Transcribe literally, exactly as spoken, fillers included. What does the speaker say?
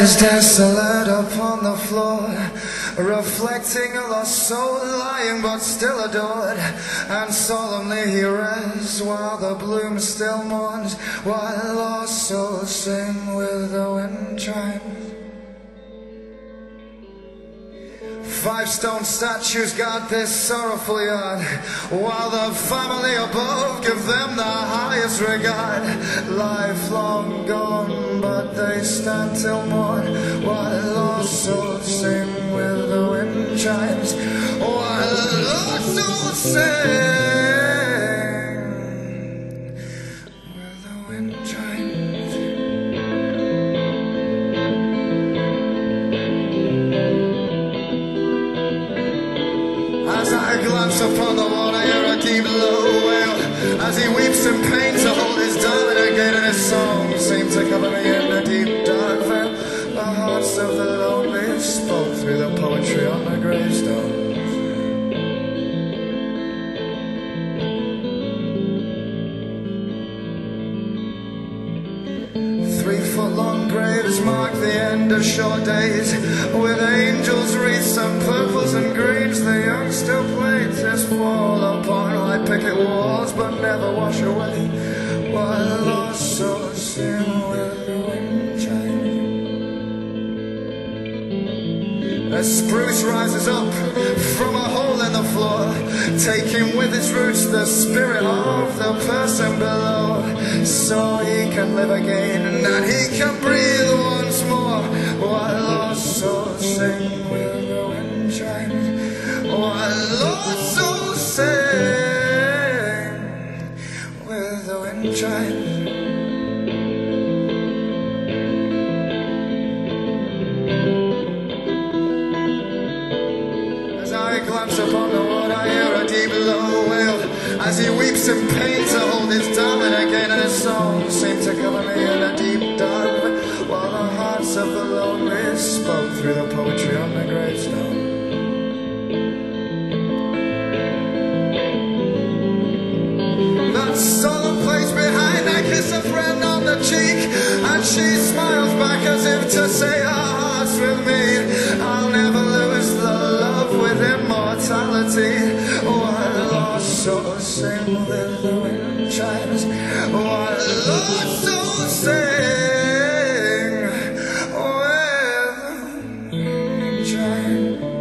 lies desolate upon the floor, reflecting a lost soul lying but still adored. And solemnly he rests while the bloom still mourns, while lost souls sing with the wind chimes. Five stone statues guard this sorrowful yard, while the family above give them the highest regard. Life long gone, but they stand till morn, while lost souls sing with the wind chimes. While lost souls sing with the wind chimes. As I glance upon the water, hear a deep low wail, as he weeps in pain to hold his darling again, and his song seemed to cover me in a deep dark veil. The hearts of the lonely spoke through the poetry on the gravestones. Three-foot-long graves mark the end of short days, with angels, wreaths and purples and greens. The young still plaintiffs fall upon white picket walls, but never wash away, while lost souls sing with the wind chimes. A spruce rises up from a hole in the floor, taking with its roots the spirit of the person below, so he can live again and he can breathe once more, while lost souls sing with the wind chimes. While lost souls sing with the wind chimes. Glance upon the water, I hear a deep low wail, as he weeps in pain to hold his darling again, and his song seemed to cover me in a deep dark, while the hearts of the lonely spoke through the poetry on the gravestone. That solemn place behind, I kiss a friend on the cheek, and she smiles back as if to say her heart's with me. I'll never lose the love with immortality, while lost souls sing with the wind chimes. While lost souls sing with the wind chimes.